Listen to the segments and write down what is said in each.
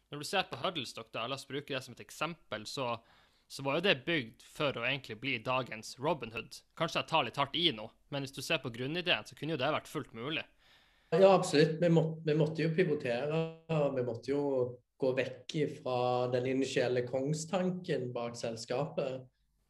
Når du ser på Huddlestock, da, la oss bruke det som et eksempel, så var jo det bygd for å egentlig bli dagens Robinhood. Kanskje jeg tar litt hardt i nå, men hvis du ser på grunnideen, så kunne jo det vært fullt mulig. Ja, absolutt. Vi måtte jo pivotere, vi måtte jo gå vekk fra den initielle kongstanken bak selskapet.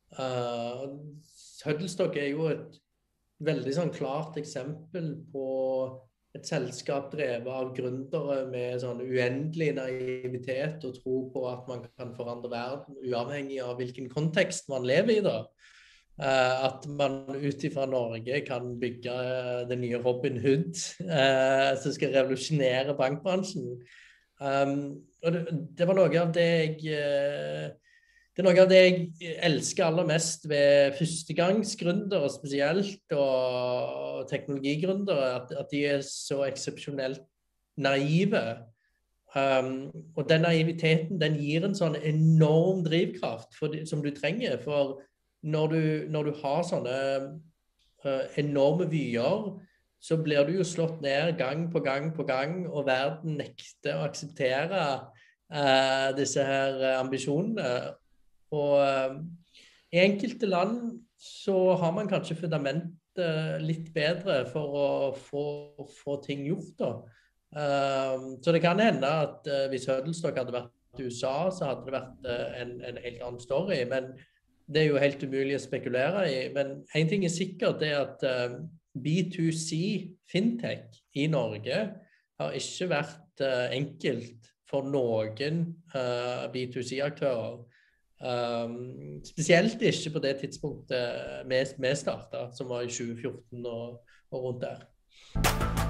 Huddlestock jo et veldig sånn klart eksempel på et selskap drevet av gründere med sånn uendelig naivitet og tro på at man kan forandre verden uavhengig av hvilken kontekst man lever i da. At man ut ifra Norge kan bygge det nye Robinhood som skal revolusjonere bankbransjen. Og det var noe av det det noe av det jeg elsker aller mest ved førstegangsgründere spesielt, og teknologigründere, at de så eksepsjonelt naive. Og den naiviteten, den gir en sånn enorm drivkraft som du trenger, for når du har sånne enorme vyer, så blir du jo slått ned gang på gang på gang, og verden nekter å akseptere disse her ambisjonene. Og i enkelte land så har man kanskje fundamentet litt bedre for å få ting gjort da. Så det kan hende at hvis Huddlestock hadde vært i USA, så hadde det vært en helt annen story, men det jo helt umulig å spekulere i. Men en ting sikkert, det at B2C fintech i Norge har ikke vært enkelt for noen B2C-aktører. Spesielt ikke på det tidspunktet vi startet, som var i 2014 og rundt der.